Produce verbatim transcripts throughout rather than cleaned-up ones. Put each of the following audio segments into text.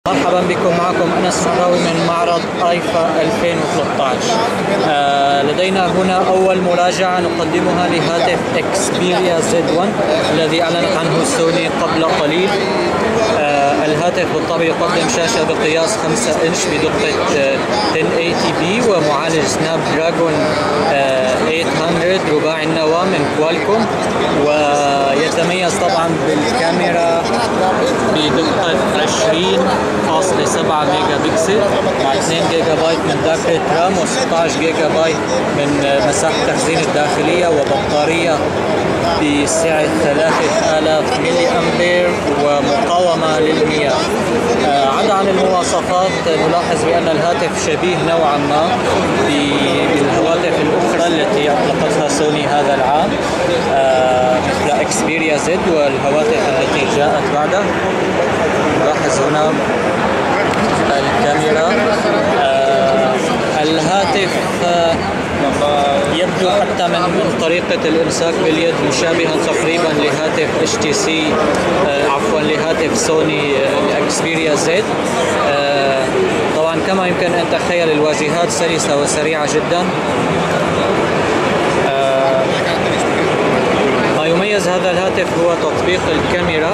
مرحبا بكم، معكم أنس مراوي من معرض ايفا ألفين وثلاثة عشر. آه لدينا هنا أول مراجعة نقدمها لهاتف اكسبيريا زد واحد الذي أعلنت عنه سوني قبل قليل. آه الهاتف بالطبع يقدم شاشة بقياس خمسة إنش بدقة آه ألف وثمانين بي ومعالج سناب دراجون آه ثمانمئة رباعي النواة من كوالكوم، ويتميز طبعا بالكاميرا بدقة عشرين فاصلة سبعة ميجا بكسل مع اثنين جيجا بايت من ذاكرة رام وستة عشر جيجا بايت من مساحة التخزين الداخلية، وبطارية بسعة ثلاثة آلاف ملي أمبير ومقاومة للمياه. آه عدا عن المواصفات، نلاحظ بأن الهاتف شبيه نوعا ما بالهواتف الأخرى التي أطلقتها سوني هذا العام، آه مثل اكسبيريا زد والهواتف التي جاءت بعده. نلاحظ هنا الكاميرا. آه الهاتف آه يبدو حتى من, من طريقة الإمساك باليد مشابها تقريبا لهاتف اتش تي سي آه عفوا لهاتف سوني الاكسبيريا زد. آه طبعا كما يمكن أن تتخيل الواجهات سلسة وسريعة جدا. آه ما يميز هذا الهاتف هو تطبيق الكاميرا.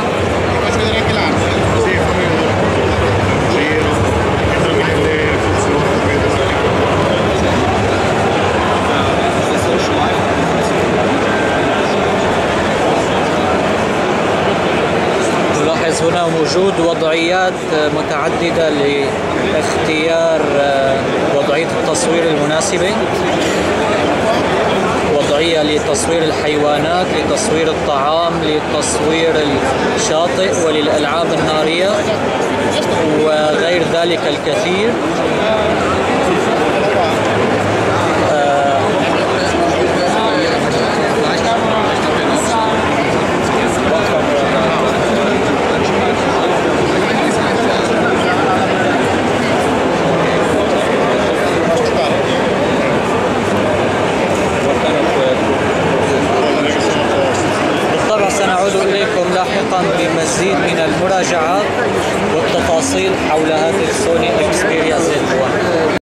هنا وجود وضعيات متعددة لاختيار وضعية التصوير المناسبة، وضعية لتصوير الحيوانات، لتصوير الطعام، لتصوير الشاطئ وللألعاب النارية وغير ذلك الكثير. سنعود إليكم لاحقا بمزيد من المراجعات والتفاصيل حول هاتف سوني اكسبيريا زد واحد.